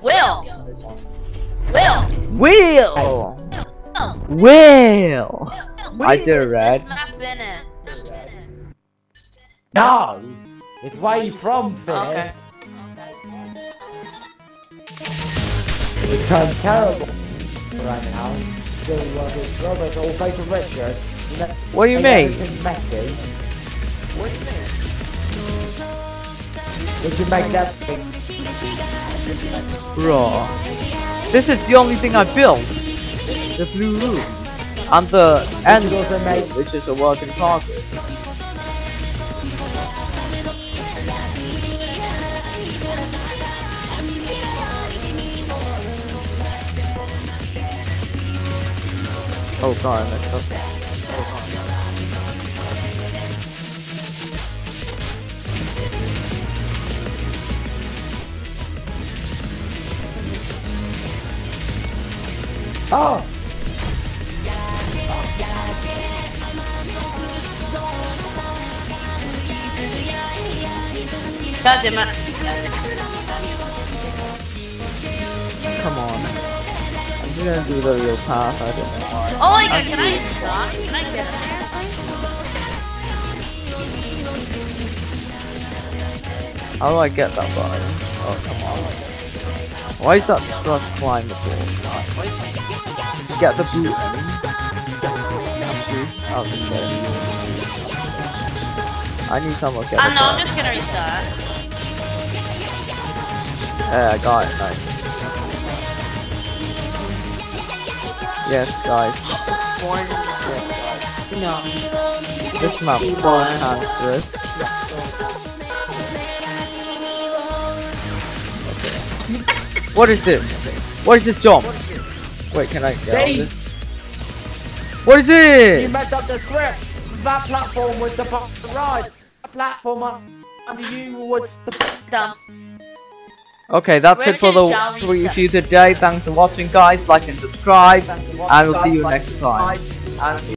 Will! I did red. No! It's way from finished. Okay. It's turned terrible right now. Doing what is Robert all go to Richard. What do you mean? Everything messy. Which makes everything. Bro. This is the only thing I built. The blue room. And the end, which is a work in progress. Oh god, I messed up. Oh! God damn it. Come on. I'm just gonna do the real path, I don't know why. Oh my god, can I stop? Can I get in there? How do I get that button? Oh, come on. Why is that just climbable? Get the boot in. Oh, okay. I need someone to get the No, I'm just gonna restart. Yeah, I got it, nice. Yes, guys. No. This map is so cancerous. What is this? What is this jump? Wait, can I get on this? What is You it? messed up the script! That platform was the ride! That platform under you was the Done. Okay, that's it for the review today. Thanks for watching, guys. Like and subscribe, and we'll see you next time.